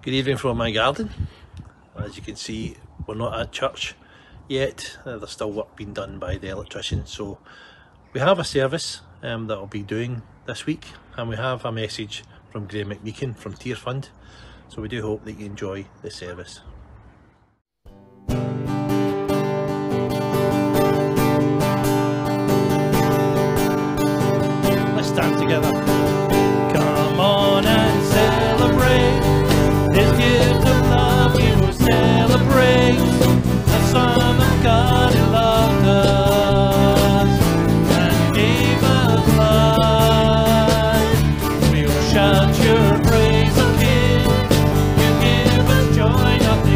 Good evening from my garden. As you can see, we're not at church yet. There's still work being done by the electrician. So we have a service that I'll be doing this week, and we have a message from Graham McMeekin from Tear Fund. So we do hope that you enjoy the service. Let's stand together. Come on and celebrate His gift of love. We will celebrate the Son of God who loved us and gave us life. We will shout your praise, O King. You give us joy, nothing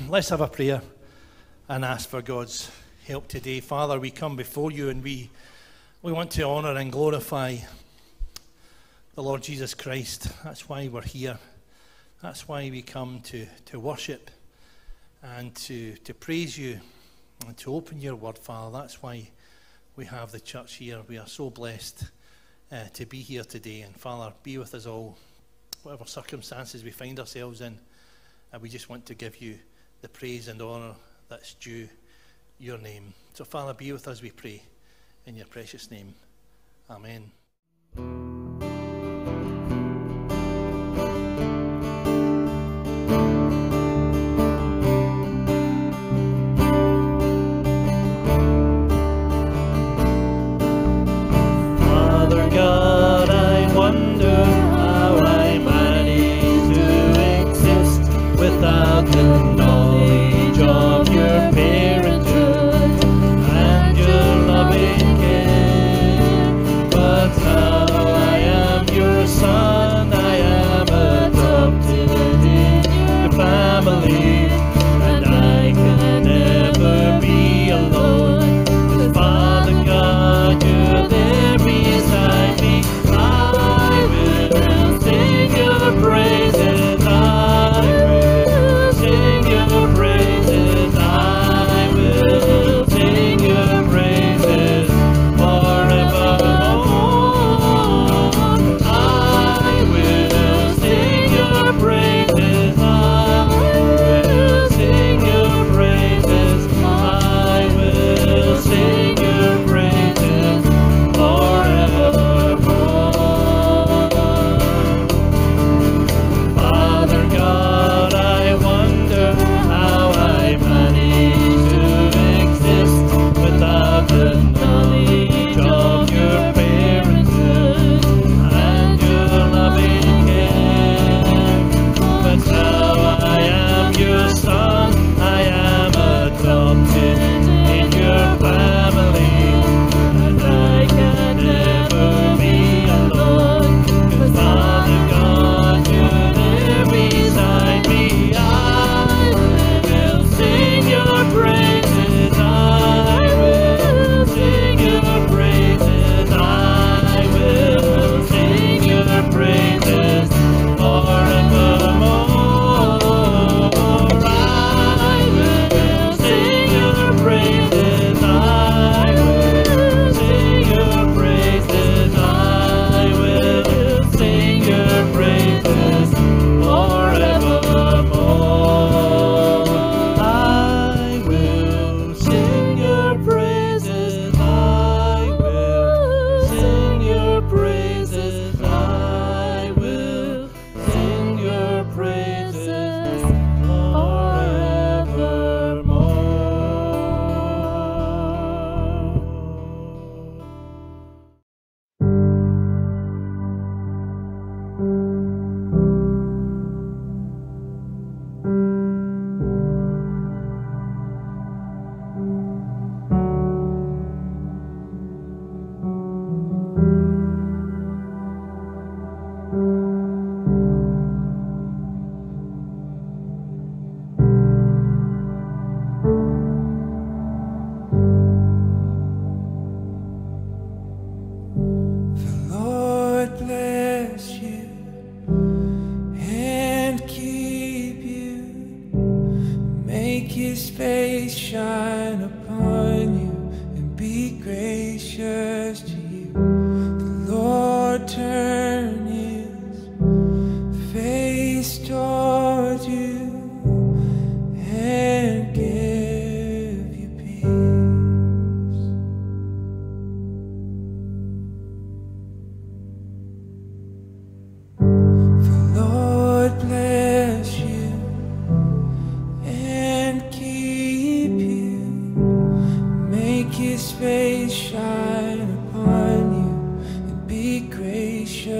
Let's have a prayer and ask for God's help today. Father, we come before you and we want to honour and glorify the Lord Jesus Christ. That's why we're here. That's why we come to worship and to praise you and to open your word, Father. That's why we have the church here. We are so blessed to be here today. And Father, be with us all, whatever circumstances we find ourselves in. And we just want to give you the praise and honour that's due your name. So Father, be with us, we pray, in your precious name. Amen. Father God, I wonder how I manage to exist without the knowledge of your parenthood and your loving care. But now I am your son, I am adopted in your family, and I can never be alone. 'Cause Father God, you're there beside me. I will sing your praises. I will sing your praises. I will sing your praises forevermore. I will sing your praises. I will sing your praises. I will sing your praises forevermore. Father God, I wonder how I manage to exist without the knowledge of your parenthood and your loving care. But now I am your son, I am adopted in your family, and I can never be alone. 'Cause Father God, you're there beside me. I will sing your praises. I will sing your praises. I will sing your praises forevermore. I will sing your praises. I will sing your praises. I will sing your praises forevermore. I will sing your praises. I will sing your praises. I will sing your praises The Lord bless you and keep you. Make his face shine upon you and be gracious to you. The Lord turn his face toward you and give you peace. The Lord bless you and keep you. Make his face shine upon you and be gracious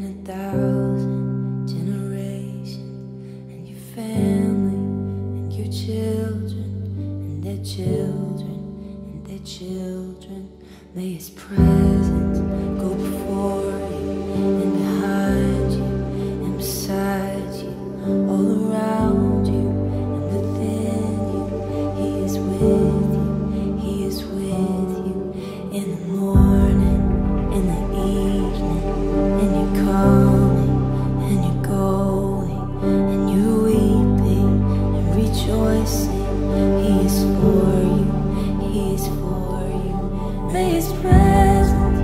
1,000 generations, and your family, and your children, and their children, and their children. May His presence go before you, and behind you, and beside you, all around you, and within you. He is with you, He is with you, in the morning, in the evening, and you're coming, and you're going, and you're weeping, and rejoicing. He is for you, He is for you. May His presence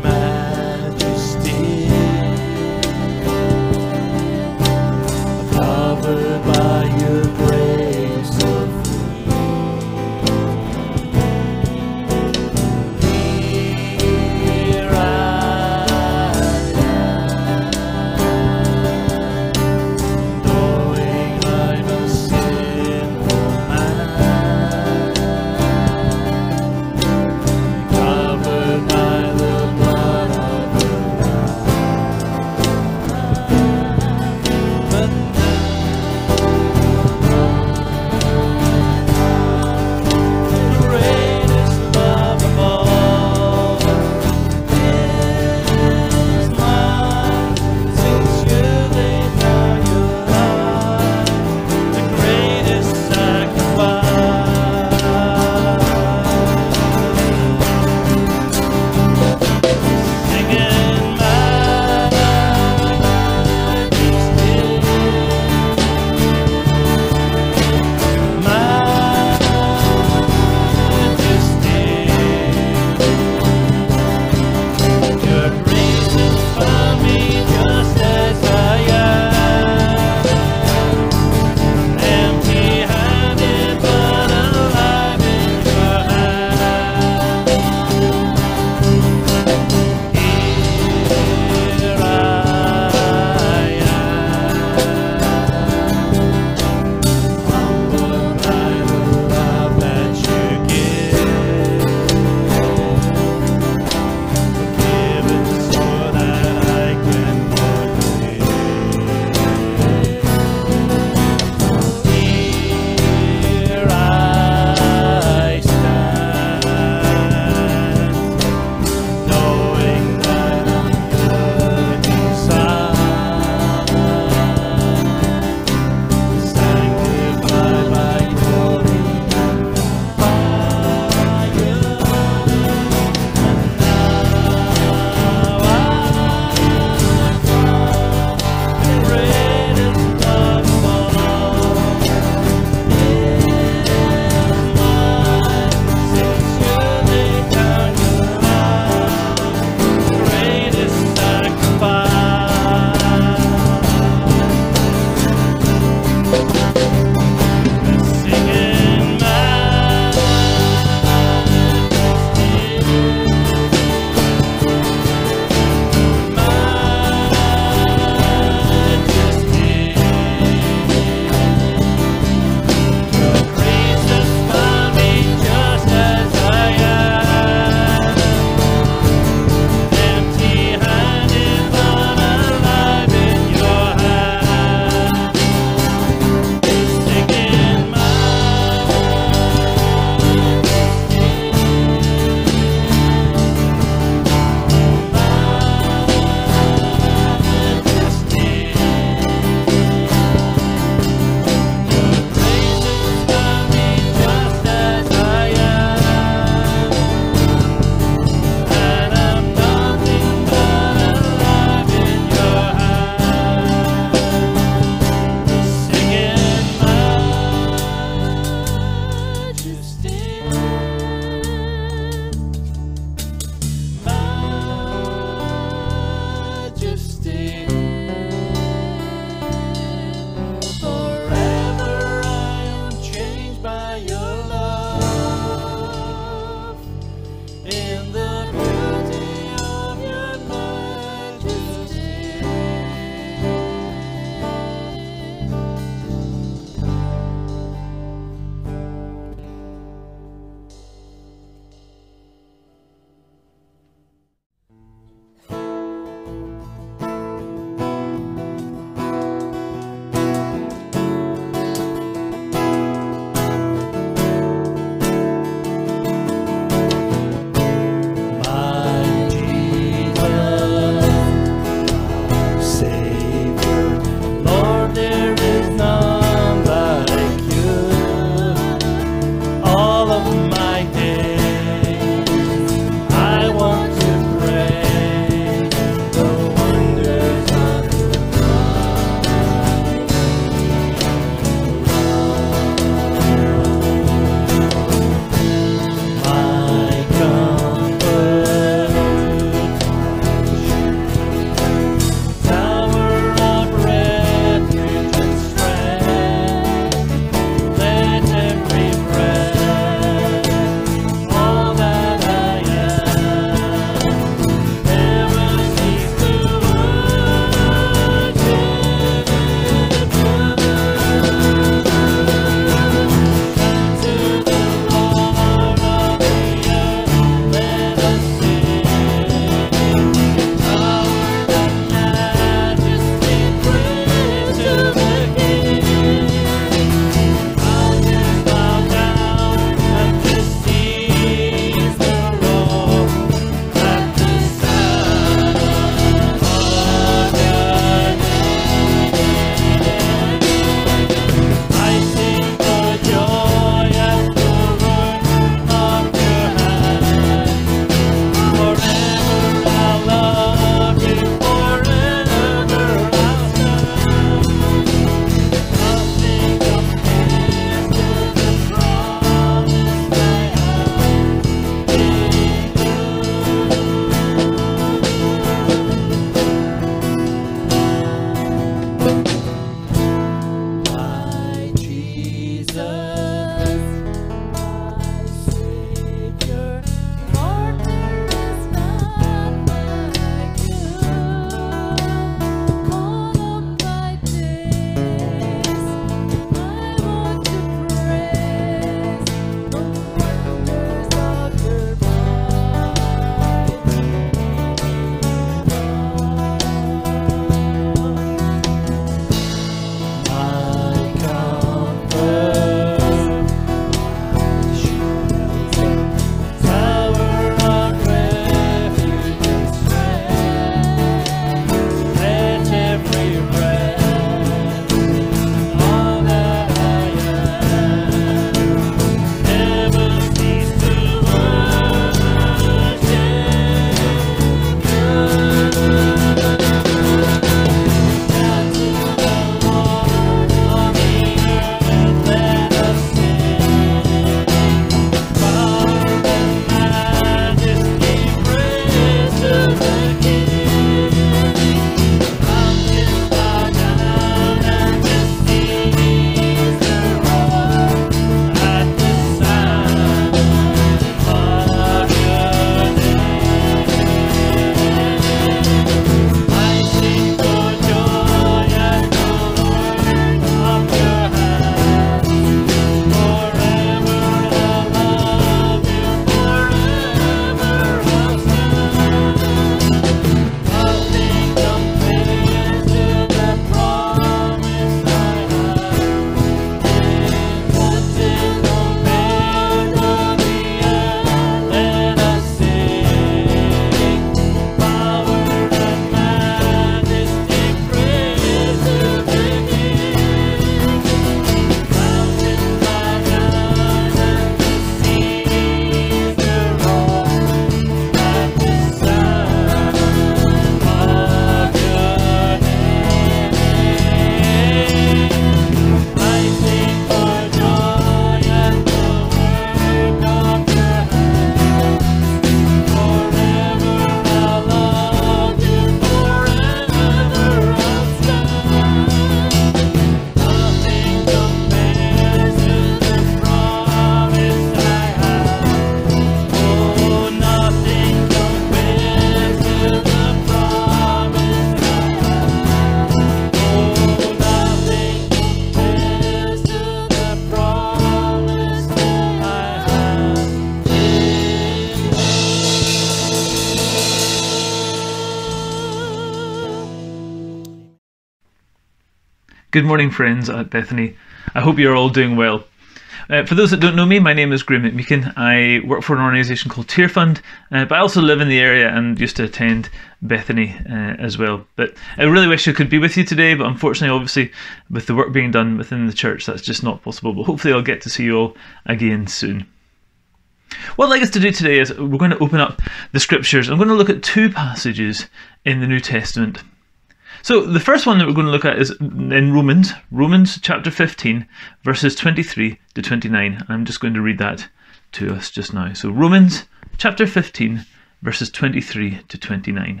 Good morning, friends at Bethany. I hope you're all doing well. For those that don't know me, my name is Graham McMeekin. I work for an organisation called Tear Fund, but I also live in the area and used to attend Bethany as well. But I really wish I could be with you today, but unfortunately, obviously, with the work being done within the church, that's just not possible. But hopefully I'll get to see you all again soon. What I'd like us to do today is we're going to open up the scriptures. I'm going to look at two passages in the New Testament. So the first one that we're going to look at is in Romans chapter 15, verses 23 to 29. I'm just going to read that to us just now. So Romans chapter 15, verses 23 to 29.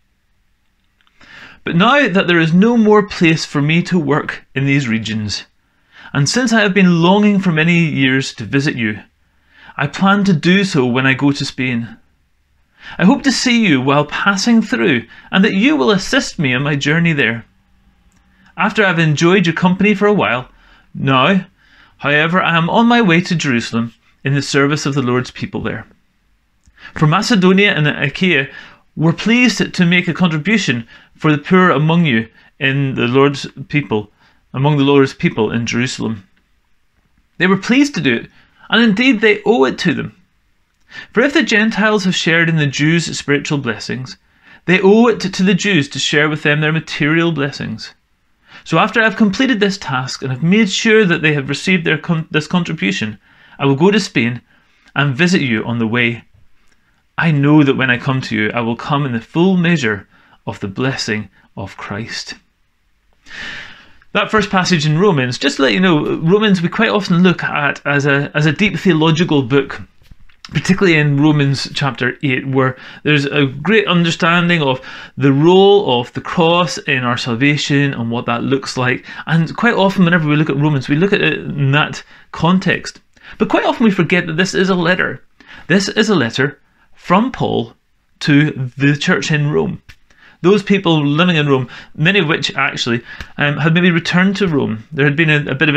But now that there is no more place for me to work in these regions, and since I have been longing for many years to visit you, I plan to do so when I go to Spain. I hope to see you while passing through, and that you will assist me on my journey there. After I've enjoyed your company for a while, now, however, I am on my way to Jerusalem in the service of the Lord's people there. For Macedonia and Achaia were pleased to make a contribution for the poor among you in the Lord's people, among the Lord's people in Jerusalem. They were pleased to do it, and indeed they owe it to them. For if the Gentiles have shared in the Jews' spiritual blessings, they owe it to the Jews to share with them their material blessings. So after I have completed this task and have made sure that they have received this contribution, I will go to Spain and visit you on the way. I know that when I come to you, I will come in the full measure of the blessing of Christ. That first passage in Romans, just to let you know, Romans we quite often look at as a deep theological book, particularly in Romans chapter 8, where there's a great understanding of the role of the cross in our salvation and what that looks like. And quite often whenever we look at Romans, we look at it in that context. But quite often we forget that this is a letter. This is a letter from Paul to the church in Rome. Those people living in Rome, many of which actually had maybe returned to Rome. There had been a bit of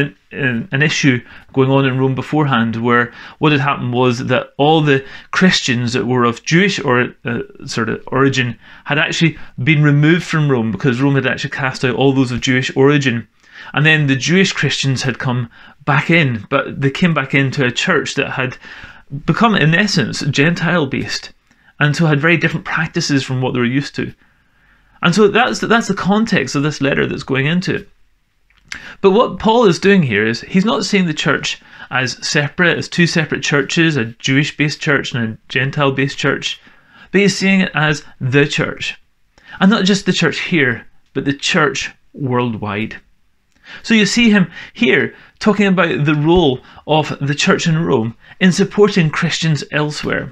an issue going on in Rome beforehand, where what had happened was that all the Christians that were of Jewish sort of origin had actually been removed from Rome, because Rome had actually cast out all those of Jewish origin. And then the Jewish Christians had come back in, but they came back into a church that had become, in essence, Gentile-based, and so had very different practices from what they were used to. And so that's the context of this letter that's going into it. But what Paul is doing here is he's not seeing the church as separate, as two separate churches, a Jewish-based church and a Gentile-based church, but he's seeing it as the church. And not just the church here, but the church worldwide. So you see him here talking about the role of the church in Rome in supporting Christians elsewhere.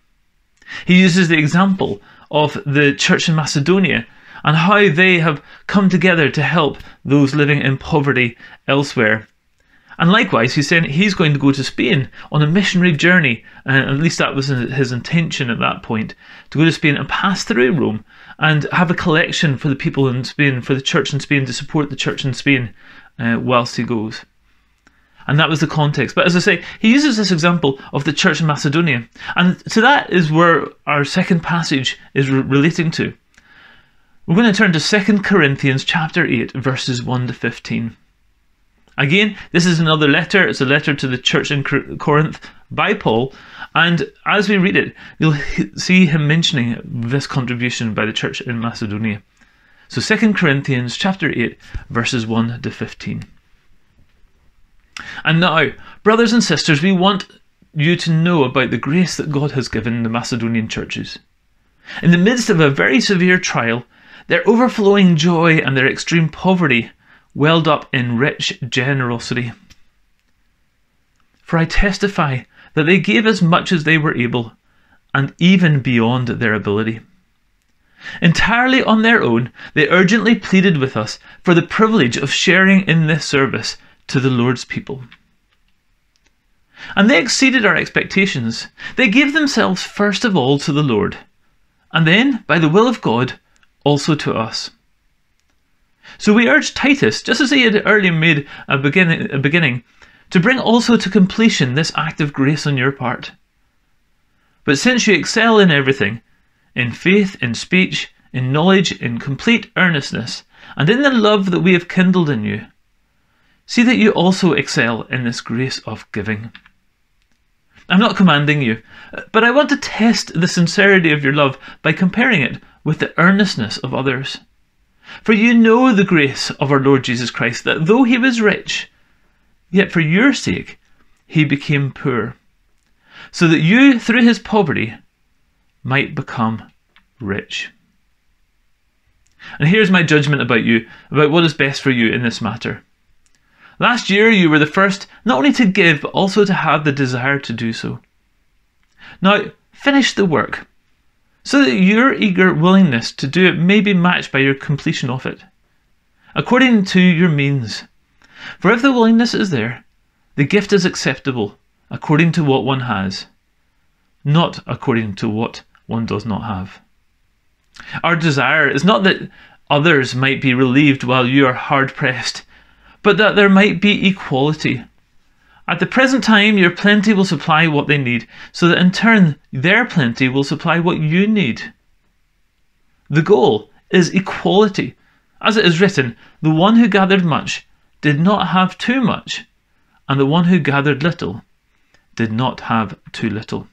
He uses the example of the church in Macedonia and how they have come together to help those living in poverty elsewhere. And likewise, he's saying he's going to go to Spain on a missionary journey, and at least that was his intention at that point, to go to Spain and pass through Rome and have a collection for the people in Spain, for the church in Spain, to support the church in Spain whilst he goes. And that was the context. But as I say, he uses this example of the church in Macedonia. And so that is where our second passage is relating to. We're going to turn to 2 Corinthians chapter 8, verses 1 to 15. Again, this is another letter. It's a letter to the church in Corinth by Paul. And as we read it, you'll see him mentioning this contribution by the church in Macedonia. So 2 Corinthians chapter 8, verses 1 to 15. And now, brothers and sisters, we want you to know about the grace that God has given the Macedonian churches. In the midst of a very severe trial, their overflowing joy and their extreme poverty welled up in rich generosity. For I testify that they gave as much as they were able, and even beyond their ability. Entirely on their own, they urgently pleaded with us for the privilege of sharing in this service to the Lord's people. And they exceeded our expectations. They gave themselves first of all to the Lord, and then, by the will of God, also to us. So we urge Titus, just as he had earlier made a beginning, to bring also to completion this act of grace on your part. But since you excel in everything, in faith, in speech, in knowledge, in complete earnestness, and in the love that we have kindled in you, see that you also excel in this grace of giving. I'm not commanding you, but I want to test the sincerity of your love by comparing it with the earnestness of others. For you know the grace of our Lord Jesus Christ, that though he was rich, yet for your sake he became poor, so that you through his poverty might become rich. And here's my judgment about you, about what is best for you in this matter. Last year you were the first not only to give, but also to have the desire to do so. Now finish the work, so that your eager willingness to do it may be matched by your completion of it, according to your means. For if the willingness is there, the gift is acceptable, according to what one has, not according to what one does not have. Our desire is not that others might be relieved while you are hard pressed, but that there might be equality. At the present time, your plenty will supply what they need, so that in turn, their plenty will supply what you need. The goal is equality. As it is written, the one who gathered much did not have too much, and the one who gathered little did not have too little.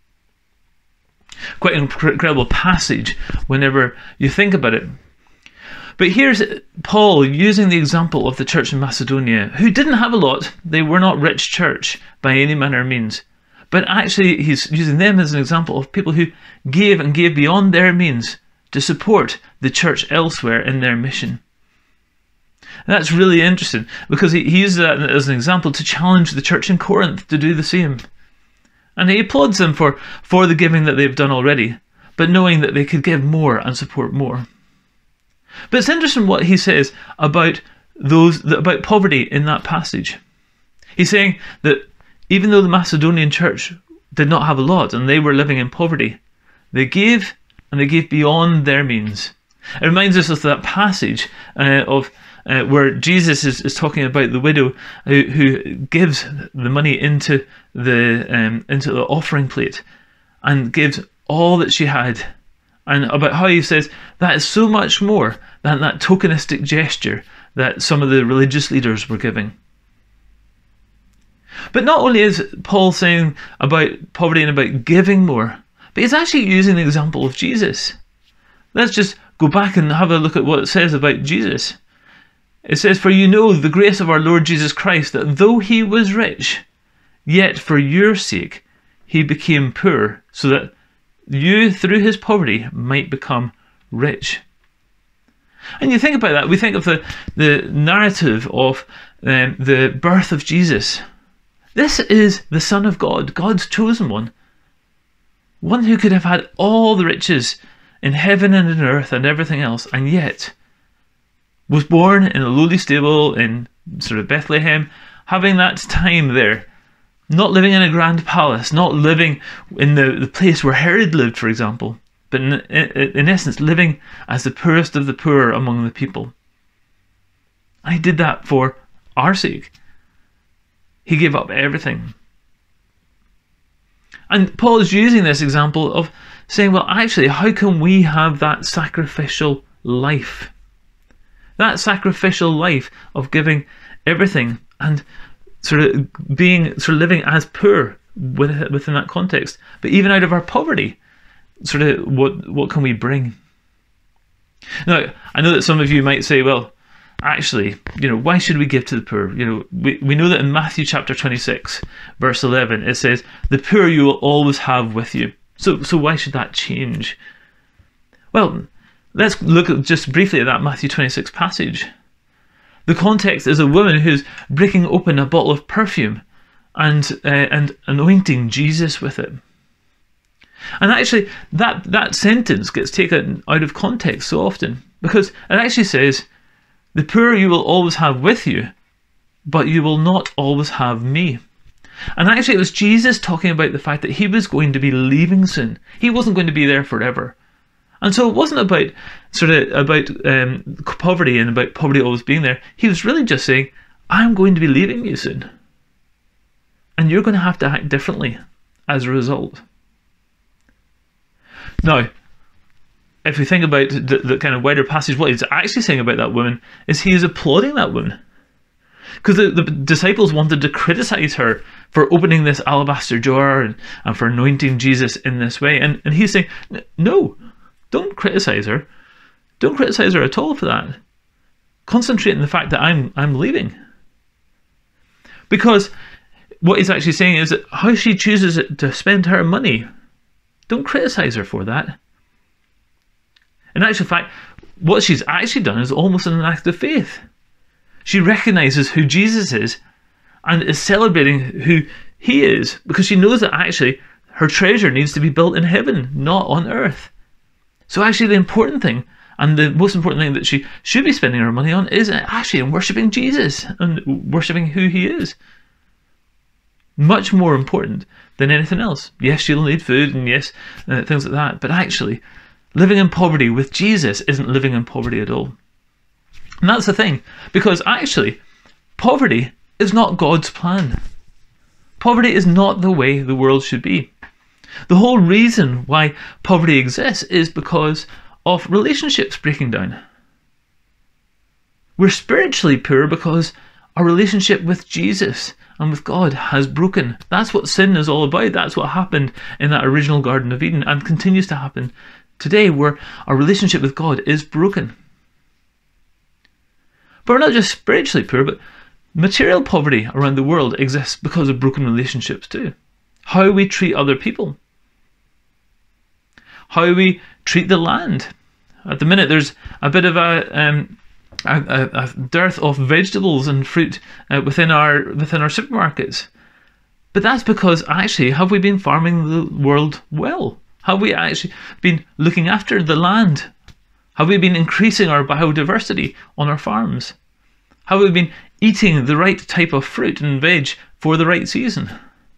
Quite an incredible passage whenever you think about it. But here's Paul using the example of the church in Macedonia, who didn't have a lot. They were not rich church by any manner of means. But actually he's using them as an example of people who gave and gave beyond their means to support the church elsewhere in their mission. And that's really interesting, because he uses that as an example to challenge the church in Corinth to do the same. And he applauds them for the giving that they've done already, but knowing that they could give more and support more. But it's interesting what he says about about poverty in that passage. He's saying that even though the Macedonian church did not have a lot and they were living in poverty, they gave, and they gave beyond their means. It reminds us of that passage where Jesus is talking about the widow who gives the money into the offering plate and gives all that she had, and about how he says that is so much more than that tokenistic gesture that some of the religious leaders were giving. But not only is Paul saying about poverty and about giving more, but he's actually using the example of Jesus. Let's just go back and have a look at what it says about Jesus. It says, "For you know the grace of our Lord Jesus Christ, that though he was rich, yet for your sake he became poor, so that you through his poverty might become rich." And you think about that, we think of the narrative of the birth of Jesus. This is the Son of God, God's chosen one who could have had all the riches in heaven and in earth and everything else, and yet was born in a lowly stable in sort of Bethlehem, having that time there, not living in a grand palace, not living in the place where Herod lived, for example, but in essence living as the poorest of the poor among the people. And he did that for our sake. He gave up everything. And Paul is using this example of saying, well, actually, how can we have that sacrificial life? That sacrificial life of giving everything and sort of living as poor within that context. But even out of our poverty, sort of what can we bring? Now, I know that some of you might say, well, actually, why should we give to the poor? We know that in Matthew chapter 26, verse 11, it says, "The poor you will always have with you." So why should that change? Well, let's look just briefly at that Matthew 26 passage. The context is a woman who's breaking open a bottle of perfume and anointing Jesus with it. And actually, that sentence gets taken out of context so often, because it actually says, "The poor you will always have with you, but you will not always have me." And actually, it was Jesus talking about the fact that he was going to be leaving soon. He wasn't going to be there forever. And so it wasn't about poverty and about poverty always being there. He was really just saying, I'm going to be leaving you soon, and you're going to have to act differently as a result. Now, if we think about the kind of wider passage, what he's actually saying about that woman is he is applauding that woman. Because the disciples wanted to criticize her for opening this alabaster jar and for anointing Jesus in this way. And he's saying, no, don't criticize her. Don't criticize her at all for that. Concentrate on the fact that I'm leaving. Because what he's actually saying is that how she chooses to spend her money, don't criticize her for that. In actual fact, what she's actually done is almost an act of faith. She recognizes who Jesus is and is celebrating who he is, because she knows that actually her treasure needs to be built in heaven, not on earth. So actually the important thing, and the most important thing that she should be spending her money on, is actually in worshipping Jesus and worshipping who he is. Much more important than anything else. Yes, she'll need food and yes, things like that, but actually living in poverty with Jesus isn't living in poverty at all. And that's the thing, because actually poverty is not God's plan. Poverty is not the way the world should be. The whole reason why poverty exists is because of relationships breaking down. We're spiritually poor because our relationship with Jesus and with God has broken. That's what sin is all about. That's what happened in that original Garden of Eden and continues to happen today, where our relationship with God is broken. But we're not just spiritually poor, but material poverty around the world exists because of broken relationships too. How we treat other people. How we treat the land. At the minute there's a bit of a dearth of vegetables and fruit within our supermarkets. But that's because actually, have we been farming the world well? Have we actually been looking after the land? Have we been increasing our biodiversity on our farms? Have we been eating the right type of fruit and veg for the right season?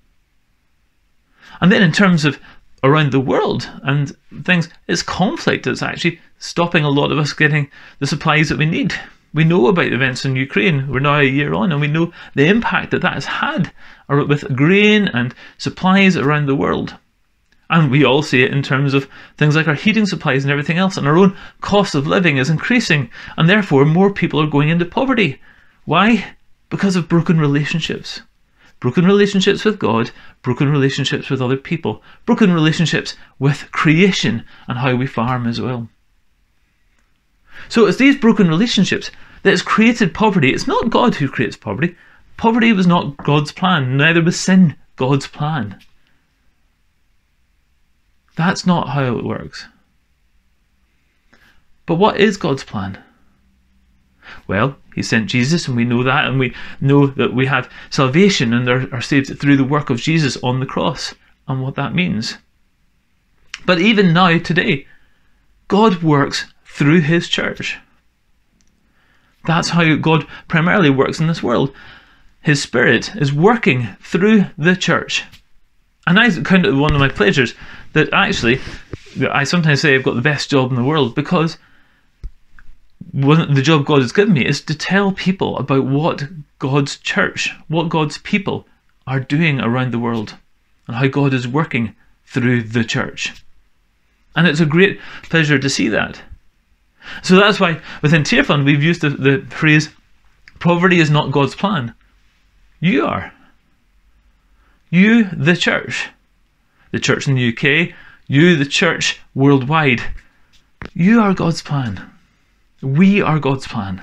And then in terms of around the world and things, it's conflict that's actually stopping a lot of us getting the supplies that we need. We know about events in Ukraine. We're now a year on, and we know the impact that has had with grain and supplies around the world. And we all see it in terms of things like our heating supplies and everything else, and our own cost of living is increasing, and therefore more people are going into poverty. Why? Because of broken relationships. Broken relationships with God, broken relationships with other people, broken relationships with creation and how we farm as well. So it's these broken relationships that has created poverty. It's not God who creates poverty. Poverty was not God's plan, neither was sin God's plan. That's not how it works. But what is God's plan? Well, he sent Jesus, and we know that, and we know that we have salvation and are saved through the work of Jesus on the cross and what that means. But even now, today, God works through his church. That's how God primarily works in this world. His Spirit is working through the church. And I count it one of my pleasures that actually, I sometimes say I've got the best job in the world, because the job God has given me is to tell people about what God's church, what God's people are doing around the world, and how God is working through the church. And it's a great pleasure to see that. So that's why within Tear Fund we've used the phrase, poverty is not God's plan. You are. You, the church in the UK, you, the church worldwide, you are God's plan. We are God's plan.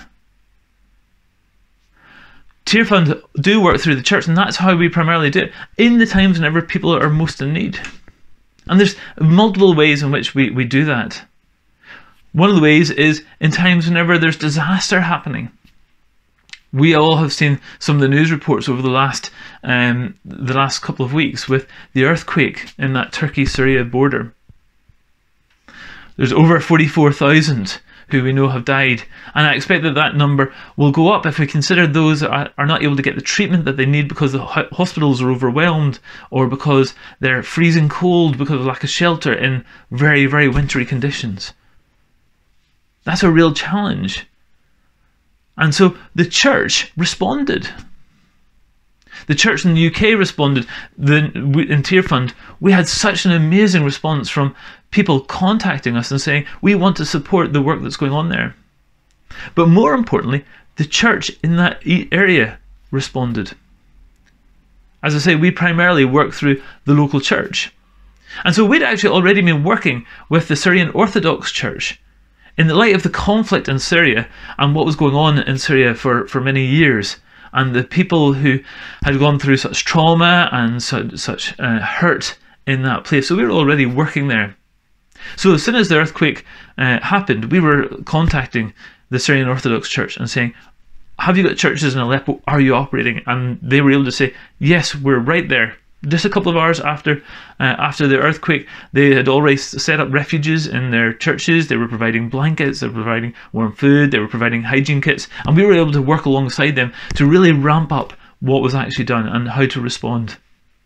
Tear Fund do work through the church, and that's how we primarily do it, in the times whenever people are most in need. And there's multiple ways in which we do that. One of the ways is in times whenever there's disaster happening. We all have seen some of the news reports over the last couple of weeks with the earthquake in that Turkey-Syria border. There's over 44,000 who we know have died, and I expect that number will go up if we consider those that are not able to get the treatment that they need because the hospitals are overwhelmed, or because they're freezing cold because of lack of shelter in very, very wintry conditions. That's a real challenge. And so the church responded. The church in the UK responded. In Tear Fund, we had such an amazing response from people contacting us and saying, we want to support the work that's going on there. But more importantly, the church in that area responded. As I say, we primarily work through the local church. And so we'd actually already been working with the Syrian Orthodox Church in the light of the conflict in Syria and what was going on in Syria for many years, and the people who had gone through such trauma and such hurt in that place. So we were already working there. So as soon as the earthquake happened, we were contacting the Syrian Orthodox Church and saying, have you got churches in Aleppo? Are you operating? And they were able to say, yes, we're right there. Just a couple of hours after the earthquake, they had already set up refuges in their churches. They were providing blankets, they were providing warm food, they were providing hygiene kits, and we were able to work alongside them to really ramp up what was actually done and how to respond.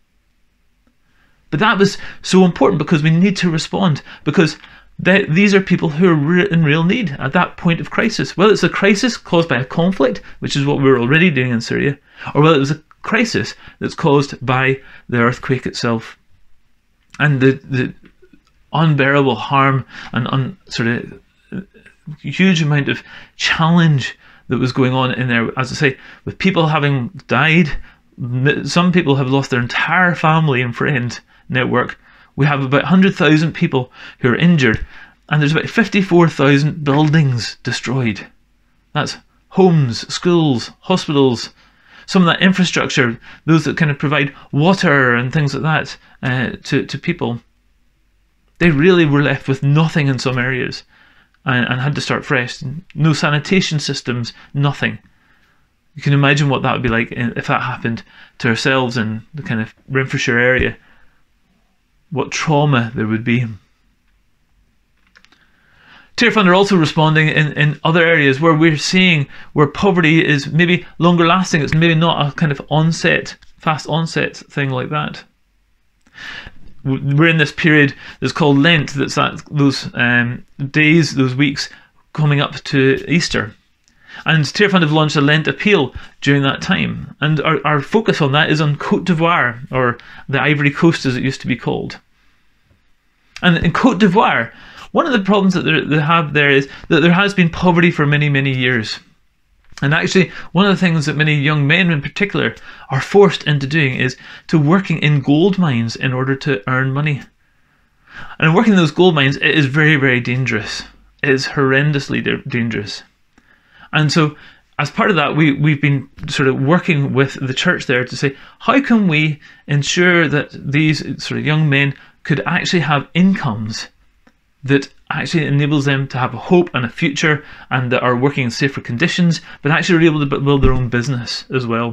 But that was so important because we need to respond, because these are people who are in real need at that point of crisis. Whether it's a crisis caused by a conflict, which is what we were already doing in Syria, or whether it was a crisis that's caused by the earthquake itself. And the unbearable harm and huge amount of challenge that was going on in there, as I say, with people having died. Some people have lost their entire family and friend network. We have about 100,000 people who are injured, and there's about 54,000 buildings destroyed. That's homes, schools, hospitals, some of that infrastructure, those that kind of provide water and things like that to people. They really were left with nothing in some areas and had to start fresh. No sanitation systems, nothing. You can imagine what that would be like if that happened to ourselves in the kind of Renfrewshire area. What trauma there would be. Tear Fund are also responding in other areas where we're seeing where poverty is maybe longer lasting. It's maybe not a kind of fast onset thing like that. We're in this period that's called Lent, that's those days, those weeks coming up to Easter. And Tear Fund have launched a Lent appeal during that time. And our focus on that is on Côte d'Ivoire, or the Ivory Coast as it used to be called. And in Côte d'Ivoire, one of the problems that they have there is that there has been poverty for many, many years. And actually, one of the things that many young men in particular are forced into doing is to working in gold mines in order to earn money. And working in those gold mines, it is very, very dangerous. It is horrendously dangerous. And so, as part of that, we've been sort of working with the church there to say, how can we ensure that these sort of young men could actually have incomes that actually enables them to have a hope and a future, and that are working in safer conditions, but actually are able to build their own business as well.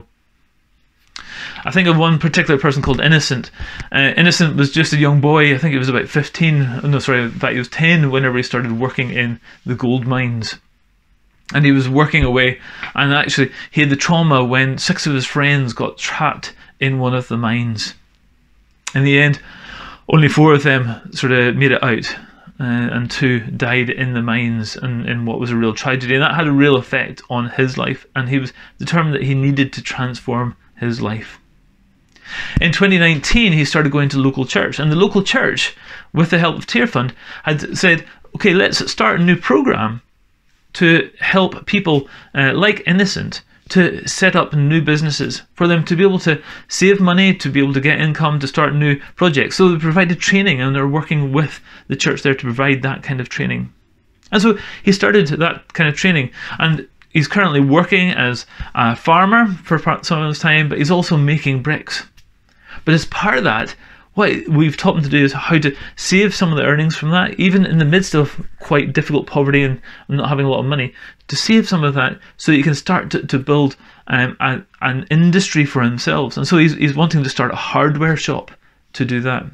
I think of one particular person called Innocent. Innocent was just a young boy. I think he was about 15. No, sorry, in fact he was 10 whenever he started working in the gold mines. And he was working away, and actually he had the trauma when 6 of his friends got trapped in one of the mines. In the end, only 4 of them sort of made it out, and 2 died in the mines in what was a real tragedy. And that had a real effect on his life, and he was determined that he needed to transform his life. In 2019, he started going to local church, and the local church, with the help of Tear Fund, had said, okay, let's start a new program to help people like Innocent to set up new businesses, for them to be able to save money, to be able to get income, to start new projects. So they provided training, and they're working with the church there to provide that kind of training. And so he started that kind of training, and he's currently working as a farmer for some of his time, but he's also making bricks. But as part of that, what we've taught him to do is how to save some of the earnings from that, even in the midst of quite difficult poverty and not having a lot of money, to save some of that so that he can start to build an industry for himself. And so he's wanting to start a hardware shop to do that.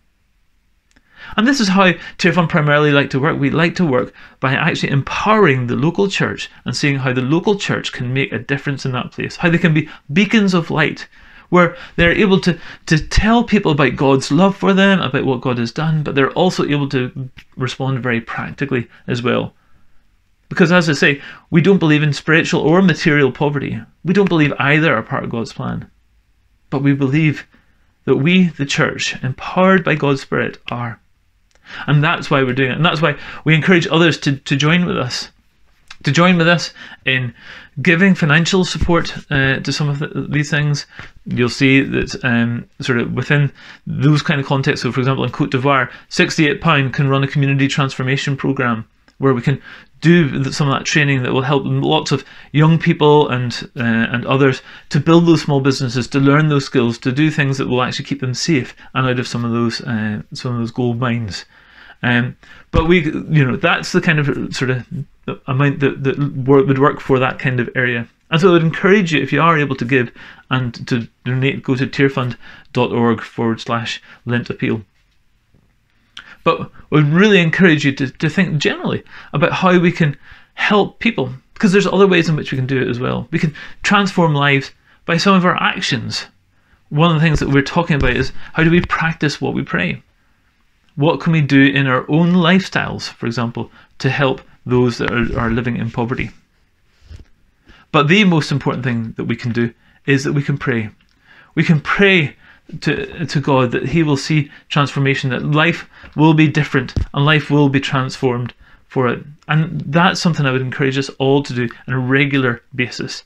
And this is how Tear Fund primarily like to work. We like to work by actually empowering the local church and seeing how the local church can make a difference in that place, how they can be beacons of light, where they're able to tell people about God's love for them, about what God has done, but they're also able to respond very practically as well. Because as I say, we don't believe in spiritual or material poverty. We don't believe either are part of God's plan. But we believe that we, the church, empowered by God's Spirit, are. And that's why we're doing it. And that's why we encourage others to join with us. To join with us in giving financial support to some of these things. You'll see that sort of within those kind of contexts. So, for example, in Côte d'Ivoire, £68 can run a community transformation program where we can do some of that training that will help lots of young people and others to build those small businesses, to learn those skills, to do things that will actually keep them safe and out of some of those gold mines. But that's the kind of sort of amount that would work for that kind of area. And so I would encourage you, if you are able to give and to donate, go to tearfund.org/Lent Appeal. But I would really encourage you to think generally about how we can help people, because there's other ways in which we can do it as well. We can transform lives by some of our actions. One of the things that we're talking about is how do we practice what we pray? What can we do in our own lifestyles, for example, to help those that are living in poverty? But the most important thing that we can do is that we can pray. We can pray to God that He will see transformation, that life will be different and life will be transformed for it. And that's something I would encourage us all to do on a regular basis.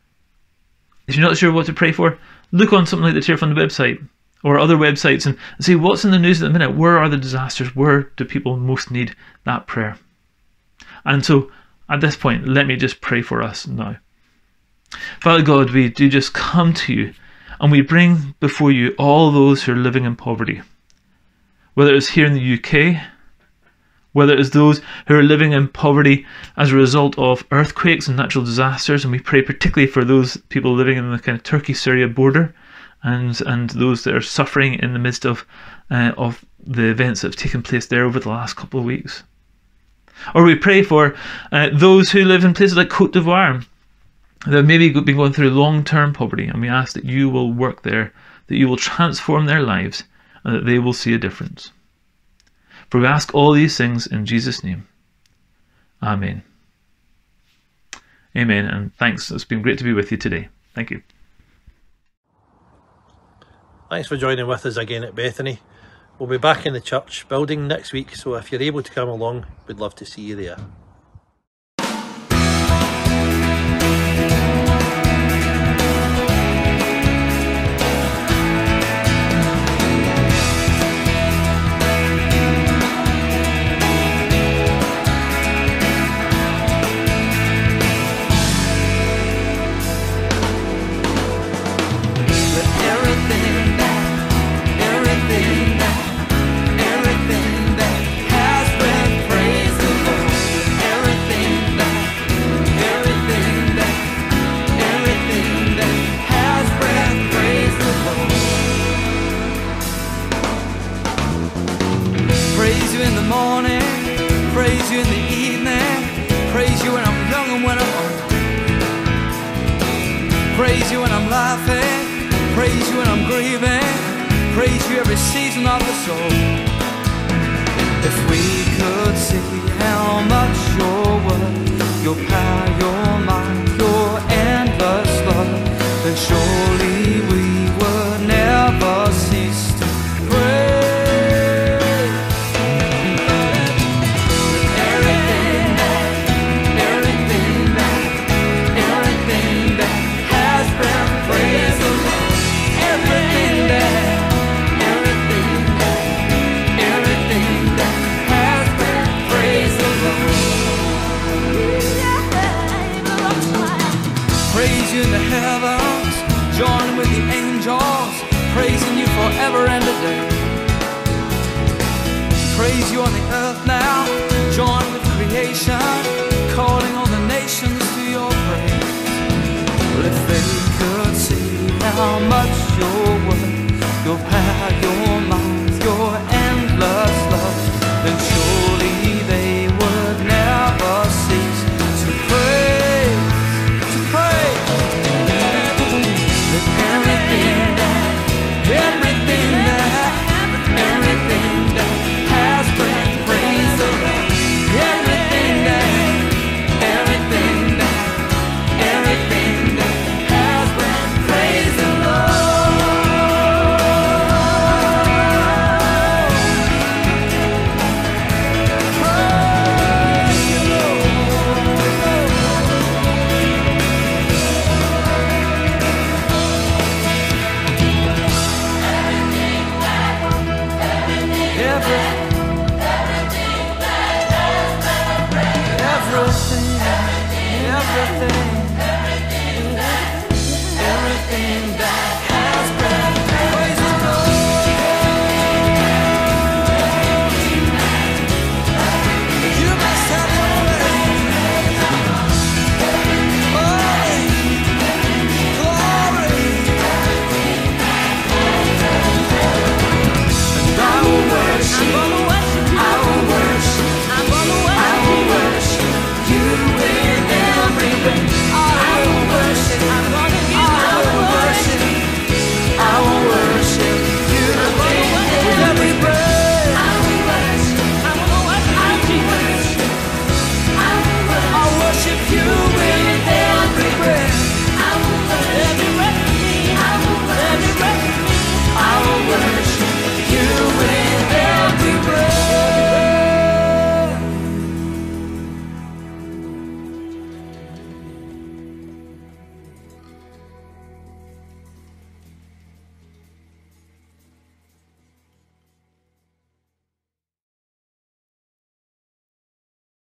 If you're not sure what to pray for, look on something like the Tear Fund website or other websites and see what's in the news at the minute. Where are the disasters? Where do people most need that prayer? And so at this point, let me just pray for us now. Father God, we do just come to you and we bring before you all those who are living in poverty, whether it's here in the UK, whether it's those who are living in poverty as a result of earthquakes and natural disasters, and we pray particularly for those people living in the kind of Turkey-Syria border and those that are suffering in the midst of the events that have taken place there over the last couple of weeks. Or we pray for those who live in places like Côte d'Ivoire that have maybe been going through long-term poverty, and we ask that you will work there, that you will transform their lives, and that they will see a difference. For we ask all these things in Jesus' name. Amen. Amen, and thanks. It's been great to be with you today. Thank you. Thanks for joining with us again at Bethany. We'll be back in the church building next week, so if you're able to come along, we'd love to see you there. Praise you in the morning, praise you in the evening, praise you when I'm young and when I'm old. Praise you when I'm laughing, praise you when I'm grieving, praise you every season of the soul. If we could see how much you're worth, your power, your might, your endless love, then surely we would never cease to praise. Praise you in the heavens, join with the angels, praising you forever and a day. Praise you on the earth now, join with creation, calling all the nations to your praise. Well, if they could see how much you're worth, your power, your might, your endless love, then surely they would never cease to praise. Everything that has breath, praise the Lord. Everything that has breath, praise the Lord. everything, everything.